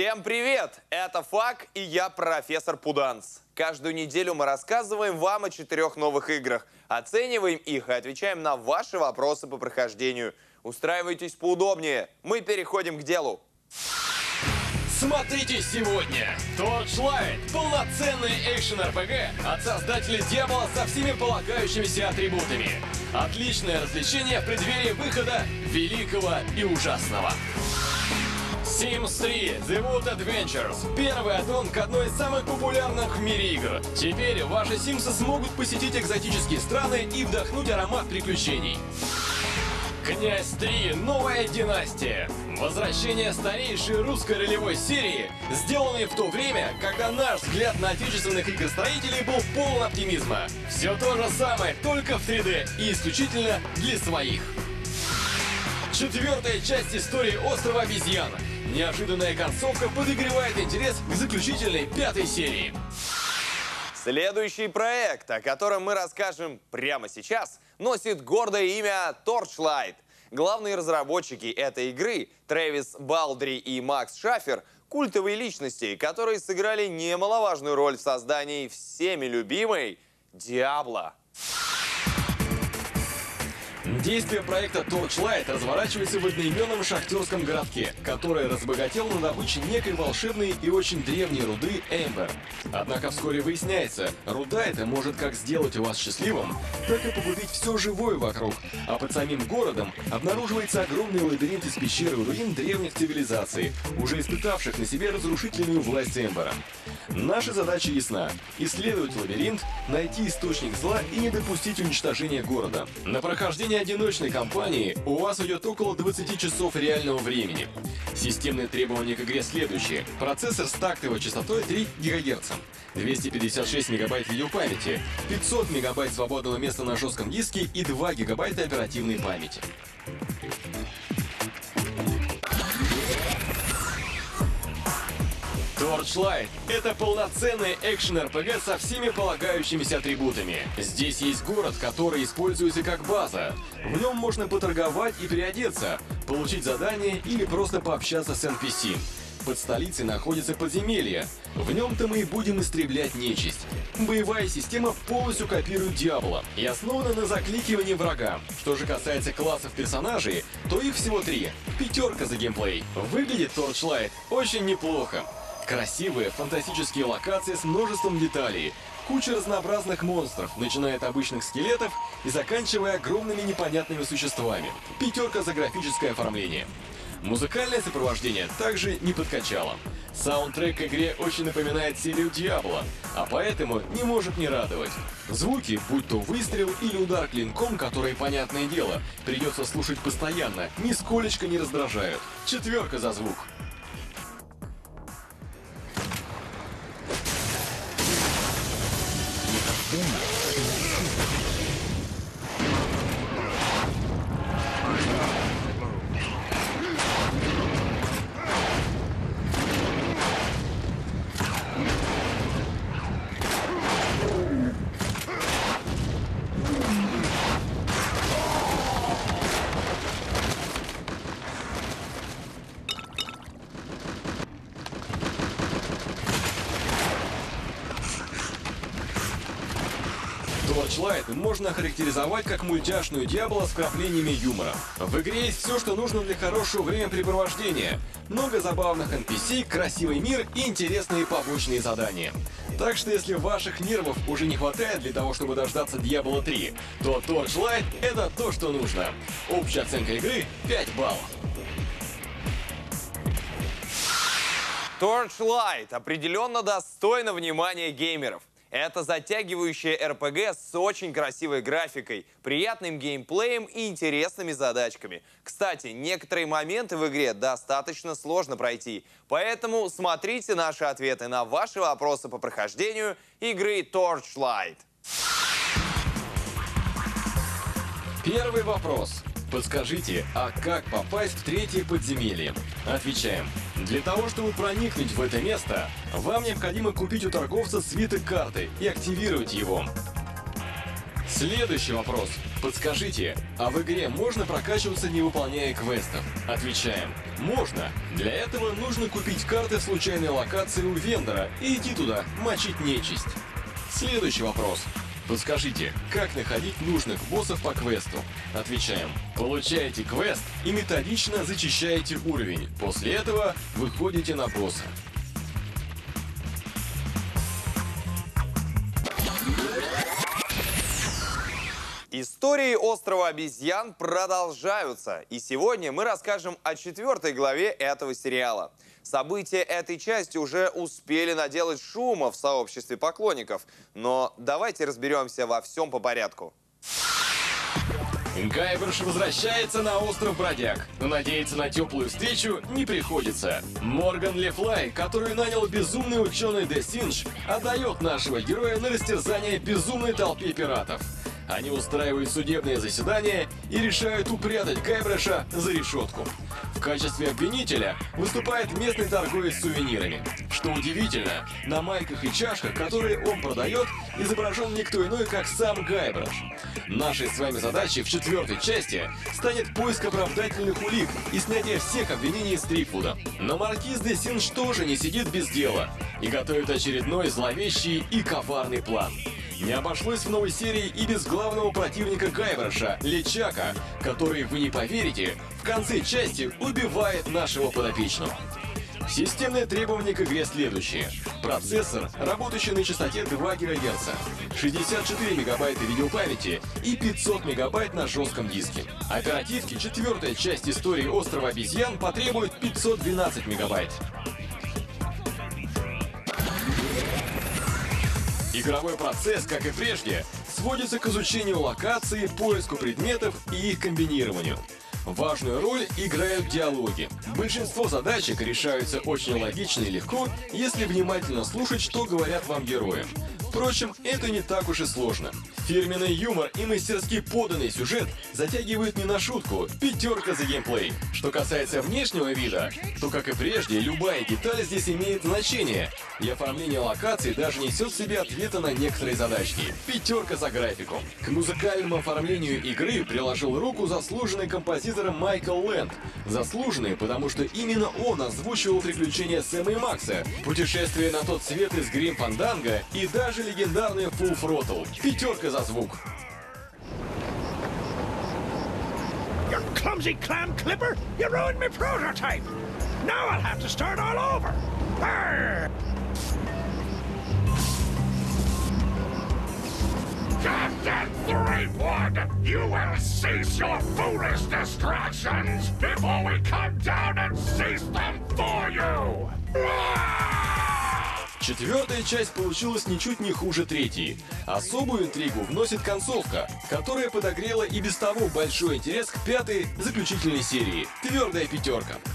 Всем привет! Это Фак и я профессор Пуданс. Каждую неделю мы рассказываем вам о 4 новых играх, оцениваем их и отвечаем на ваши вопросы по прохождению. Устраивайтесь поудобнее, мы переходим к делу. Смотрите сегодня! Torchlight – полноценный экшен-РПГ от создателей Diablo со всеми полагающимися атрибутами. Отличное развлечение в преддверии выхода великого и ужасного. Sims 3 The Wood Adventures – первый аддон к одной из самых популярных в мире игр. Теперь ваши симсы смогут посетить экзотические страны и вдохнуть аромат приключений. Князь 3 Новая династия. Возвращение старейшей русской ролевой серии, сделанной в то время, когда наш взгляд на отечественных игростроителей был полон оптимизма. Все то же самое, только в 3D и исключительно для своих. Четвертая часть истории острова обезьян. Неожиданная концовка подогревает интерес к заключительной 5-й серии. Следующий проект, о котором мы расскажем прямо сейчас, носит гордое имя Torchlight. Главные разработчики этой игры, Трэвис Балдри и Макс Шафер, культовые личности, которые сыграли немаловажную роль в создании всеми любимой Diablo. Действие проекта Torchlight разворачивается в одноименном шахтерском городке, который разбогател на добыче некой волшебной и очень древней руды Эмбер. Однако вскоре выясняется, руда эта может как сделать вас счастливым, так и погубить все живое вокруг, а под самим городом обнаруживается огромный лабиринт из пещер и руин древних цивилизаций, уже испытавших на себе разрушительную власть Эмбера. Наша задача ясна – исследовать лабиринт, найти источник зла и не допустить уничтожения города. На прохождение одиночной кампании у вас уйдет около 20 часов реального времени. Системные требования к игре следующие. Процессор с тактовой частотой 3 ГГц, 256 МБ видеопамяти, 500 МБ свободного места на жестком диске и 2 ГБ оперативной памяти. Torchlight — это полноценный экшен-РПГ со всеми полагающимися атрибутами. Здесь есть город, который используется как база. В нем можно поторговать и переодеться, получить задание или просто пообщаться с NPC. Под столицей находится подземелье. В нем-то мы и будем истреблять нечисть. Боевая система полностью копирует Diablo и основана на закликивании врага. Что же касается классов персонажей, то их всего 3. 5 за геймплей. Выглядит Torchlight очень неплохо. Красивые, фантастические локации с множеством деталей, куча разнообразных монстров, начиная от обычных скелетов и заканчивая огромными непонятными существами. 5 за графическое оформление. Музыкальное сопровождение также не подкачало. Саундтрек к игре очень напоминает серию Diablo, а поэтому не может не радовать. Звуки, будь то выстрел или удар клинком, которые, понятное дело, придется слушать постоянно, нисколечко не раздражают. 4 за звук. Torchlight можно охарактеризовать как мультяшную Diablo с вкраплениями юмора. В игре есть все, что нужно для хорошего времяпрепровождения. Много забавных NPC, красивый мир и интересные побочные задания. Так что если ваших нервов уже не хватает для того, чтобы дождаться Diablo 3, то Torchlight — это то, что нужно. Общая оценка игры — 5 баллов. Torchlight определенно достойно внимания геймеров. Это затягивающее РПГ с очень красивой графикой, приятным геймплеем и интересными задачками. Кстати, некоторые моменты в игре достаточно сложно пройти, поэтому смотрите наши ответы на ваши вопросы по прохождению игры Torchlight. Первый вопрос. Подскажите, а как попасть в 3-е подземелье? Отвечаем. Для того, чтобы проникнуть в это место, вам необходимо купить у торговца свиток карты и активировать его. Следующий вопрос. Подскажите, а в игре можно прокачиваться, не выполняя квестов? Отвечаем. Можно. Для этого нужно купить карты в случайной локации у вендора и идти туда, мочить нечисть. Следующий вопрос. Подскажите, как находить нужных боссов по квесту? Отвечаем. Получаете квест и методично зачищаете уровень. После этого выходите на босса. Истории острова обезьян продолжаются, и сегодня мы расскажем о 4-й главе этого сериала. События этой части уже успели наделать шума в сообществе поклонников, но давайте разберемся во всем по порядку. Гайберш возвращается на остров Бродяг, но надеяться на теплую встречу не приходится. Морган Le Fay, который нанял безумный ученый Де Синдж, отдает нашего героя на растерзание безумной толпе пиратов. Они устраивают судебное заседание и решают упрятать Гайберша за решетку. В качестве обвинителя выступает местный торговец сувенирами. Что удивительно, на майках и чашках, которые он продает, изображен никто иной, как сам Гайберш. Нашей с вами задачей в 4-й части станет поиск оправдательных улик и снятие всех обвинений Стрипвуда. Но маркиз Де Синдж тоже не сидит без дела и готовит очередной зловещий и коварный план. Не обошлось в новой серии и без главного противника Гайберша, Лечака, который, вы не поверите, в конце части убивает нашего подопечного. Системные требования к игре следующие. Процессор, работающий на частоте 2 ГГц, 64 мегабайта видеопамяти и 500 мегабайт на жестком диске. Оперативки 4-я часть истории острова обезьян потребует 512 мегабайт. Игровой процесс, как и прежде, сводится к изучению локаций, поиску предметов и их комбинированию. Важную роль играют диалоги. Большинство задачек решаются очень логично и легко, если внимательно слушать, что говорят вам герои. Впрочем, это не так уж и сложно. Фирменный юмор и мастерски поданный сюжет затягивают не на шутку. 5 за геймплей. Что касается внешнего вида, то, как и прежде, любая деталь здесь имеет значение. И оформление локаций даже несет в себе ответы на некоторые задачки. 5 за графику. К музыкальному оформлению игры приложил руку заслуженный композитор Майкл Лэнд. Заслуженный, потому что именно он озвучивал приключения Сэма и Макса, путешествие на тот свет из Грим Фанданго и даже легендарный Full Throttle. 5 за звук. You clumsy clam clipper! You ruined my prototype! Now I'll have to start all over! Arr! Captain Threepwood, you will cease your foolish distractions before we come down and cease them for you! 4-я часть получилась ничуть не хуже 3-й. Особую интригу вносит концовка, которая подогрела и без того большой интерес к 5-й заключительной серии. Твердая 5.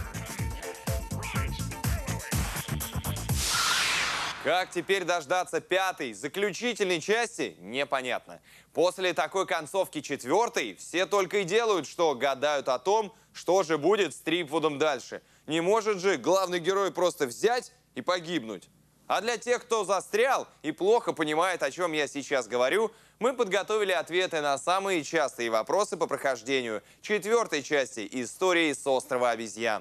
Как теперь дождаться 5-й, заключительной части, непонятно. После такой концовки 4-й все только и делают, что гадают о том, что же будет с Стрипвудом дальше. Не может же главный герой просто взять и погибнуть. А для тех, кто застрял и плохо понимает, о чем я сейчас говорю, мы подготовили ответы на самые частые вопросы по прохождению 4-й части истории с острова обезьян.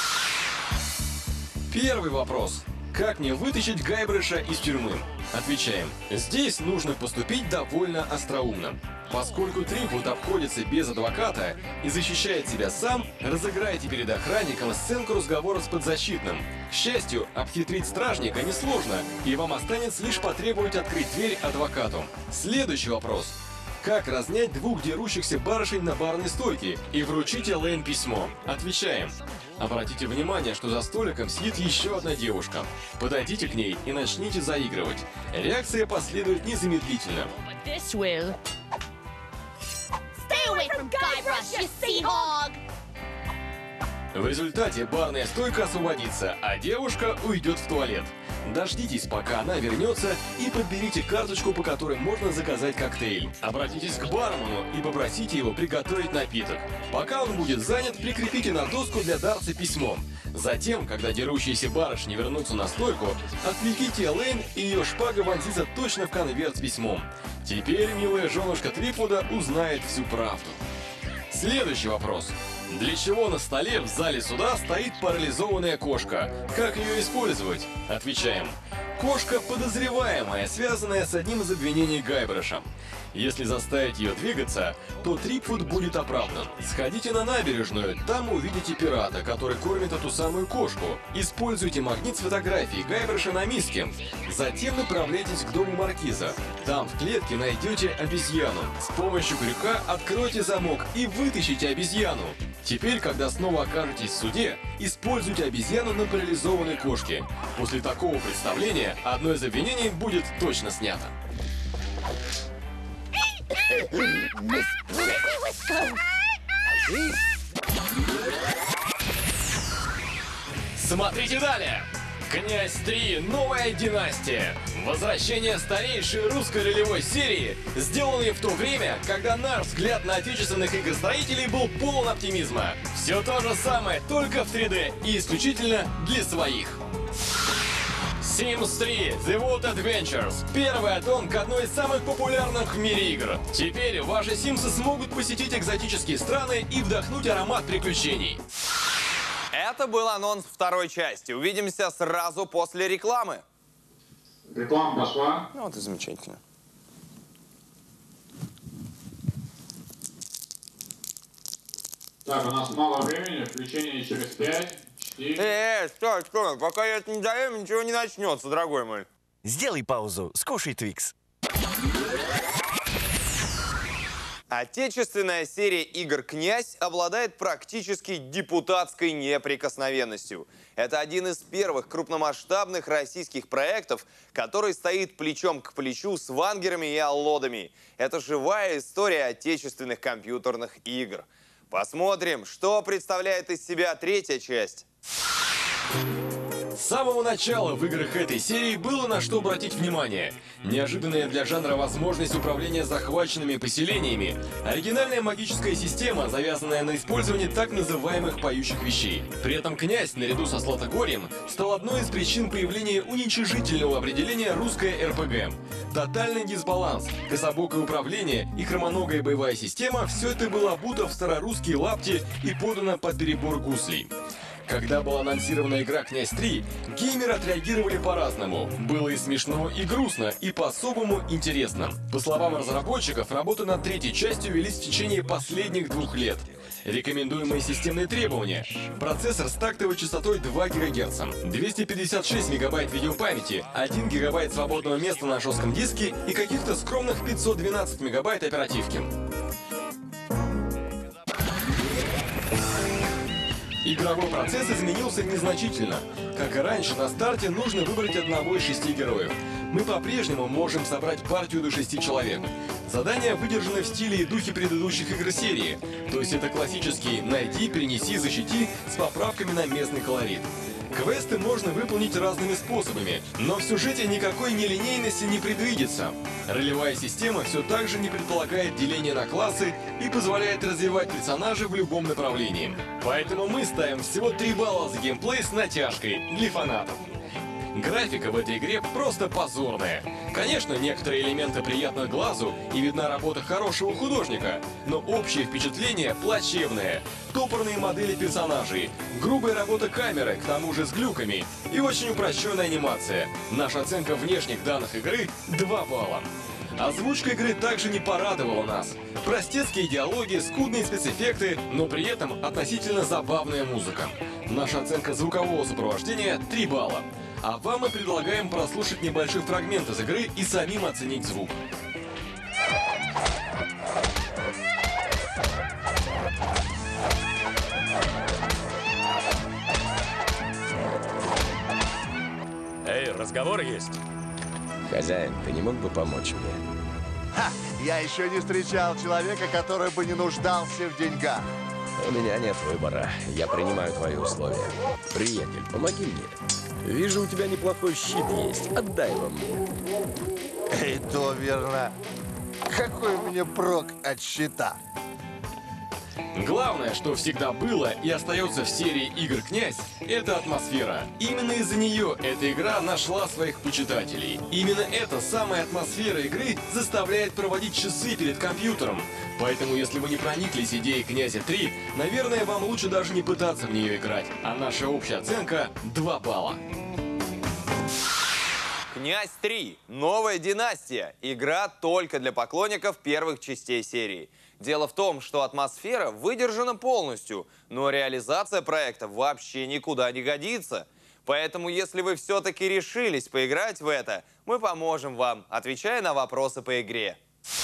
Первый вопрос. Как мне вытащить Гайберша из тюрьмы? Отвечаем. Здесь нужно поступить довольно остроумно. Поскольку Трипвуд обходится без адвоката и защищает себя сам, разыграйте перед охранником сценку разговора с подзащитным. К счастью, обхитрить стражника несложно, и вам останется лишь потребовать открыть дверь адвокату. Следующий вопрос. Как разнять 2 дерущихся барышень на барной стойке и вручить Элейн письмо? Отвечаем. Обратите внимание, что за столиком сидит еще одна девушка. Подойдите к ней и начните заигрывать. Реакция последует незамедлительно. This will. Stay away from Guybrush, you sea hog! В результате барная стойка освободится, а девушка уйдет в туалет. Дождитесь, пока она вернется, и подберите карточку, по которой можно заказать коктейль. Обратитесь к бармену и попросите его приготовить напиток. Пока он будет занят, прикрепите на доску для дартса письмо. Затем, когда дерущиеся барышни вернутся на стойку, отвлеките Элейн, и ее шпага вонзится точно в конверт с письмом. Теперь милая женушка Трипвуда узнает всю правду. Следующий вопрос. Для чего на столе в зале суда стоит парализованная кошка? Как ее использовать? Отвечаем. Кошка подозреваемая, связанная с одним из обвинений Гайбрэша. Если заставить ее двигаться, то Трипвуд будет оправдан. Сходите на набережную, там увидите пирата, который кормит эту самую кошку. Используйте магнит с фотографией Гайбрэша на миске. Затем направляйтесь к дому маркиза. Там в клетке найдете обезьяну. С помощью крюка откройте замок и вытащите обезьяну. Теперь, когда снова окажетесь в суде, используйте обезьяну на парализованной кошке. После такого представления одно из обвинений будет точно снято. Смотрите далее! Князь 3. Новая династия. Возвращение старейшей русской ролевой серии, сделанной в то время, когда наш взгляд на отечественных игростроителей был полон оптимизма. Все то же самое, только в 3D и исключительно для своих. Sims 3 The Wood Adventures. Первый аддон к одной из самых популярных в мире игр. Теперь ваши Симсы смогут посетить экзотические страны и вдохнуть аромат приключений. Это был анонс второй части. Увидимся сразу после рекламы. Реклама пошла. Ну вот и замечательно. Так, у нас мало времени, включение через 5, 4... Стой, пока я это не доем, ничего не начнется, дорогой мой. Сделай паузу, скушай Твикс. Отечественная серия игр «Князь» обладает практически депутатской неприкосновенностью. Это один из первых крупномасштабных российских проектов, который стоит плечом к плечу с вангерами и аллодами. Это живая история отечественных компьютерных игр. Посмотрим, что представляет из себя третья часть. С самого начала в играх этой серии было на что обратить внимание. Неожиданная для жанра возможность управления захваченными поселениями, оригинальная магическая система, завязанная на использовании так называемых поющих вещей. При этом князь, наряду со Златогорьем, стал одной из причин появления уничижительного определения «русская РПГ». Тотальный дисбаланс, кособокое управление и хромоногая боевая система – все это было обуто в старорусские лапти и подано под перебор гуслей. Когда была анонсирована игра «Князь 3», геймеры отреагировали по-разному. Было и смешно, и грустно, и по-особому интересно. По словам разработчиков, работы над третьей частью велись в течение последних 2 лет. Рекомендуемые системные требования. Процессор с тактовой частотой 2 ГГц, 256 МБ видеопамяти, 1 ГБ свободного места на жестком диске и каких-то скромных 512 МБ оперативки. Игровой процесс изменился незначительно. Как и раньше, на старте нужно выбрать одного из 6 героев. Мы по-прежнему можем собрать партию до 6 человек. Задания выдержаны в стиле и духе предыдущих игр серии. То есть это классический «найди, принеси, защити» с поправками на местный колорит. Квесты можно выполнить разными способами, но в сюжете никакой нелинейности не предвидится. Ролевая система все так же не предполагает деление на классы и позволяет развивать персонажа в любом направлении. Поэтому мы ставим всего 3 балла за геймплей с натяжкой для фанатов. Графика в этой игре просто позорная. Конечно, некоторые элементы приятны глазу и видна работа хорошего художника, но общее впечатление плачевное. Топорные модели персонажей, грубая работа камеры, к тому же с глюками, и очень упрощенная анимация. Наша оценка внешних данных игры — 2 балла. Озвучка игры также не порадовала нас. Простецкие диалоги, скудные спецэффекты, но при этом относительно забавная музыка. Наша оценка звукового сопровождения — 3 балла. А вам мы предлагаем прослушать небольшой фрагмент из игры и самим оценить звук. Эй, разговор есть? Хозяин, ты не мог бы помочь мне? Ха! Я еще не встречал человека, который бы не нуждался в деньгах. У меня нет выбора. Я принимаю твои условия. Приятель, помоги мне. Вижу, у тебя неплохой щит есть. Отдай его мне. И то верно. Какой мне прок от щита? Главное, что всегда было и остается в серии игр «Князь», это атмосфера. Именно из-за нее эта игра нашла своих почитателей. Именно эта самая атмосфера игры заставляет проводить часы перед компьютером. Поэтому, если вы не прониклись идеей «Князя 3», наверное, вам лучше даже не пытаться в нее играть. А наша общая оценка — 2 балла. «Князь 3. Новая династия». Игра только для поклонников первых частей серии. Дело в том, что атмосфера выдержана полностью, но реализация проекта вообще никуда не годится. Поэтому, если вы все-таки решились поиграть в это, мы поможем вам, отвечая на вопросы по игре.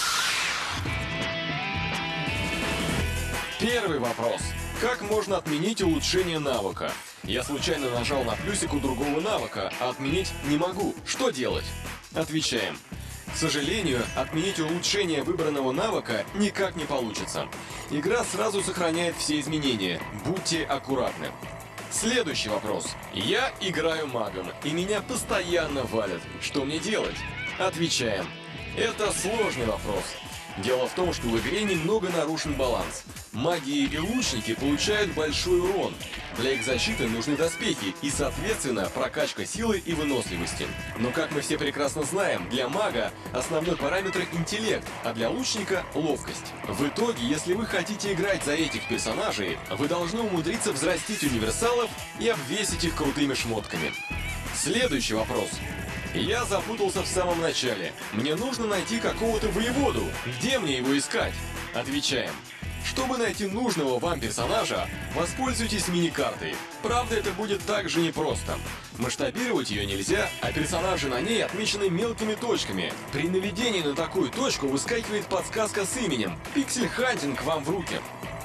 Первый вопрос. Как можно отменить улучшение навыка? Я случайно нажал на плюсик у другого навыка, а отменить не могу. Что делать? Отвечаем. К сожалению, отменить улучшение выбранного навыка никак не получится. Игра сразу сохраняет все изменения. Будьте аккуратны. Следующий вопрос. Я играю магом, и меня постоянно валят. Что мне делать? Отвечаем. Это сложный вопрос. Дело в том, что в игре немного нарушен баланс. Маги и лучники получают большой урон. Для их защиты нужны доспехи и, соответственно, прокачка силы и выносливости. Но, как мы все прекрасно знаем, для мага основной параметр — интеллект, а для лучника — ловкость. В итоге, если вы хотите играть за этих персонажей, вы должны умудриться взрастить универсалов и обвесить их крутыми шмотками. Следующий вопрос. Я запутался в самом начале. Мне нужно найти какого-то воеводу. Где мне его искать? Отвечаем. Чтобы найти нужного вам персонажа, воспользуйтесь мини-картой. Правда, это будет также непросто. Масштабировать ее нельзя, а персонажи на ней отмечены мелкими точками. При наведении на такую точку выскакивает подсказка с именем. Пиксель-хантинг вам в руки.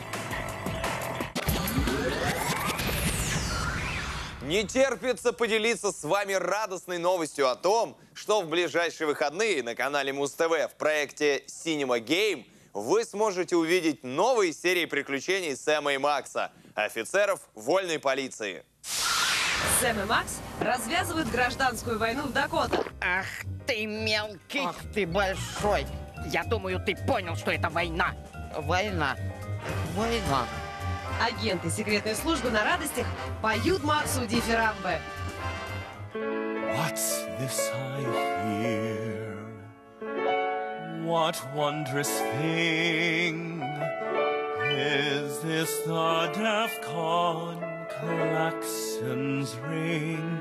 Не терпится поделиться с вами радостной новостью о том, что в ближайшие выходные на канале Муз-ТВ в проекте Cinema Game вы сможете увидеть новые серии приключений Сэма и Макса, офицеров вольной полиции. Сэм и Макс развязывают гражданскую войну в Дакото. Ах ты мелкий! Ах ты большой! Я думаю, ты понял, что это война. Война. Война. Агенты секретной службы на радостях поют Максу дифирамбы. What's this I hear? What wondrous thing is this? The DEFCON klaxons ring,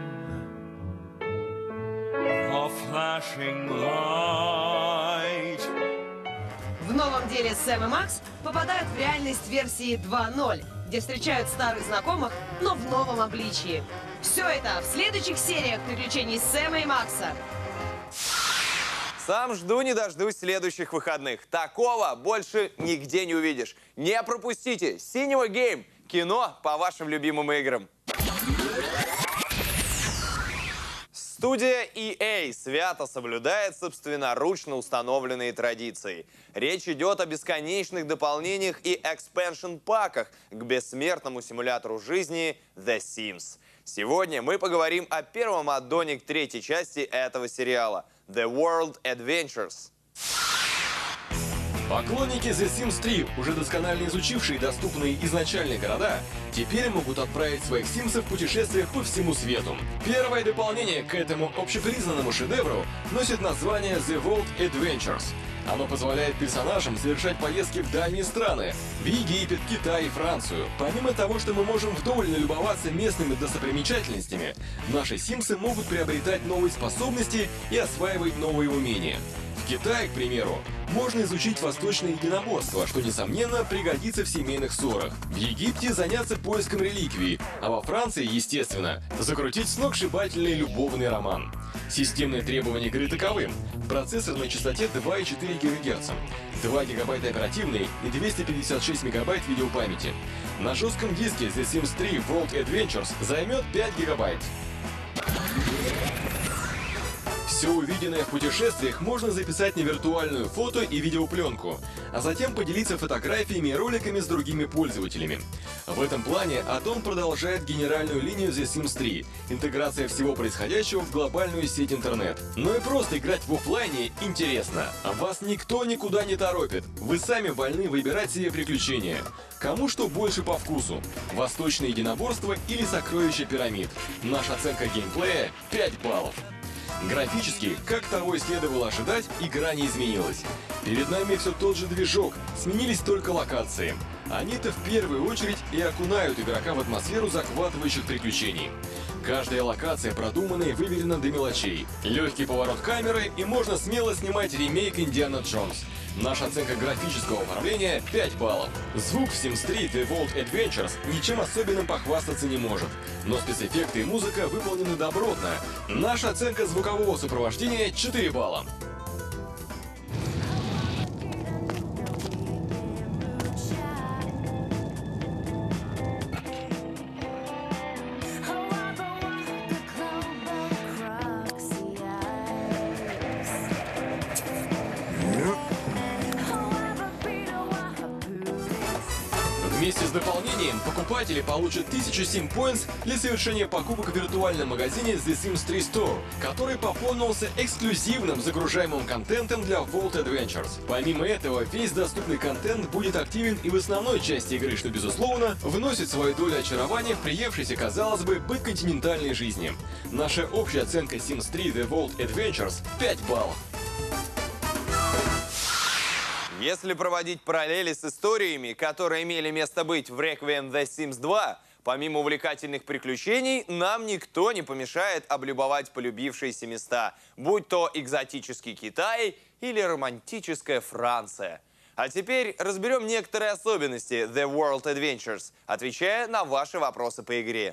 a flashing light. В новом деле Сэм и Макс попадают в реальность версии 2.0, где встречают старых знакомых, но в новом обличии. Все это в следующих сериях приключений Сэма и Макса. Сам жду не дождусь следующих выходных. Такого больше нигде не увидишь. Не пропустите Cinema Game, кино по вашим любимым играм. Студия EA свято соблюдает собственноручно установленные традиции. Речь идет о бесконечных дополнениях и экспеншн-паках к бессмертному симулятору жизни The Sims. Сегодня мы поговорим о первом аддоне к третьей части этого сериала – The World Adventures. Поклонники The Sims 3, уже досконально изучившие доступные изначальные города, теперь могут отправить своих симсов в путешествиях по всему свету. Первое дополнение к этому общепризнанному шедевру носит название The World Adventures. Оно позволяет персонажам совершать поездки в дальние страны – в Египет, Китай и Францию. Помимо того, что мы можем вдоволь налюбоваться местными достопримечательностями, наши симсы могут приобретать новые способности и осваивать новые умения. В Китае, к примеру, можно изучить восточное единоборство, что, несомненно, пригодится в семейных ссорах. В Египте заняться поиском реликвий, а во Франции, естественно, закрутить сногсшибательный любовный роман. Системные требования игры таковы. Процессор на частоте 2,4 ГГц, 2 ГБ оперативной и 256 МБ видеопамяти. На жестком диске The Sims 3 World Adventures займет 5 ГБ. Все увиденное в путешествиях можно записать на виртуальную фото- и видеопленку, а затем поделиться фотографиями и роликами с другими пользователями. В этом плане Atom продолжает генеральную линию The Sims 3 – интеграция всего происходящего в глобальную сеть интернет. Но и просто играть в оффлайне интересно. Вас никто никуда не торопит. Вы сами вольны выбирать себе приключения. Кому что больше по вкусу – восточное единоборство или сокровища пирамид. Наша оценка геймплея – 5 баллов. Графически, как того и следовало ожидать, игра не изменилась. Перед нами все тот же движок, сменились только локации. Они-то в первую очередь и окунают игрока в атмосферу захватывающих приключений. Каждая локация продумана и выверена до мелочей. Легкий поворот камеры, и можно смело снимать ремейк Индиана Джонс. Наша оценка графического управления – 5 баллов. Звук в Sims 3 The Vault Adventures ничем особенным похвастаться не может, но спецэффекты и музыка выполнены добротно. Наша оценка звукового сопровождения – 4 балла. Вместе с дополнением покупатели получат 1000 Sim Points для совершения покупок в виртуальном магазине The Sims 3 Store, который пополнился эксклюзивным загружаемым контентом для Vault Adventures. Помимо этого, весь доступный контент будет активен и в основной части игры, что, безусловно, вносит свою долю очарования в приевшейся, казалось бы, быт континентальной жизни. Наша общая оценка Sims 3 The Vault Adventures – 5 баллов. Если проводить параллели с историями, которые имели место быть в Requiem The Sims 2, помимо увлекательных приключений, нам никто не помешает облюбовать полюбившиеся места, будь то экзотический Китай или романтическая Франция. А теперь разберем некоторые особенности The World Adventures, отвечая на ваши вопросы по игре.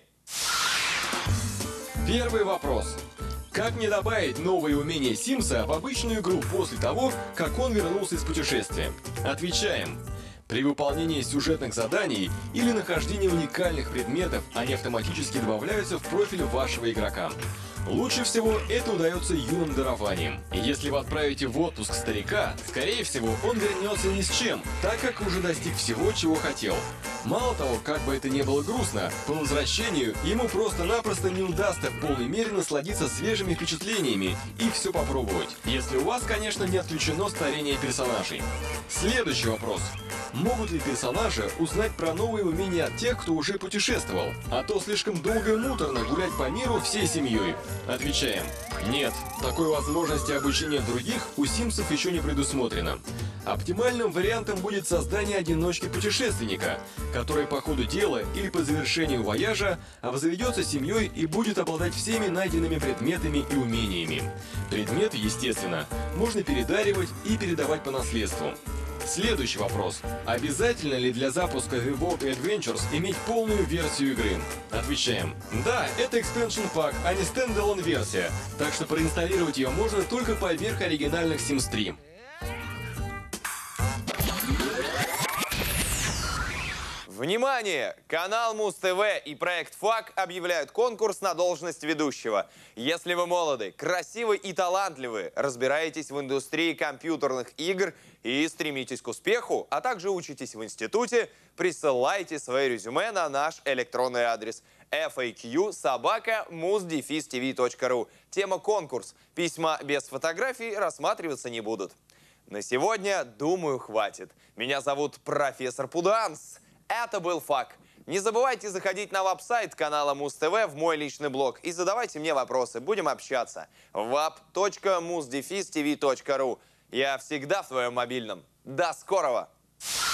Первый вопрос. Как не добавить новые умения Симса в обычную игру после того, как он вернулся из путешествия? Отвечаем. При выполнении сюжетных заданий или нахождении уникальных предметов они автоматически добавляются в профиль вашего игрока. Лучше всего это удается юным дарованием. Если вы отправите в отпуск старика, скорее всего, он вернется ни с чем, так как уже достиг всего, чего хотел. Мало того, как бы это ни было грустно, по возвращению ему просто-напросто не удастся в полной мере насладиться свежими впечатлениями и все попробовать. Если у вас, конечно, не отключено старение персонажей. Следующий вопрос. Могут ли персонажи узнать про новые умения от тех, кто уже путешествовал? А то слишком долго и муторно гулять по миру всей семьей. Отвечаем. Нет, такой возможности обучения других у Симсов еще не предусмотрено. Оптимальным вариантом будет создание одиночки-путешественника, который по ходу дела или по завершению вояжа обзаведется семьей и будет обладать всеми найденными предметами и умениями. Предметы, естественно, можно передаривать и передавать по наследству. Следующий вопрос. Обязательно ли для запуска The Vault Adventures иметь полную версию игры? Отвечаем. Да, это expansion pack, а не стендалон версия, так что проинсталлировать ее можно только поверх оригинальных Sims 3. Внимание! Канал Муз-ТВ и проект ФАК объявляют конкурс на должность ведущего. Если вы молоды, красивы и талантливы, разбираетесь в индустрии компьютерных игр и стремитесь к успеху, а также учитесь в институте, присылайте свои резюме на наш электронный адрес faq@mus-tv.ru. Тема «Конкурс». Письма без фотографий рассматриваться не будут. На сегодня, думаю, хватит. Меня зовут профессор Пуданс. Это был ФАК. Не забывайте заходить на веб-сайт канала Муз-ТВ в мой личный блог и задавайте мне вопросы. Будем общаться. wap.mus-tv.ru. Я всегда в твоем мобильном. До скорого!